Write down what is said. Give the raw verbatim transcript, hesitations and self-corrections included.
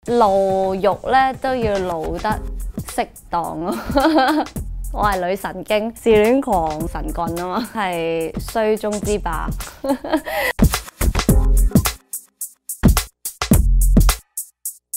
露肉咧都要露得適當咯。我係女神經，自戀狂神棍啊嘛，係衰中之霸。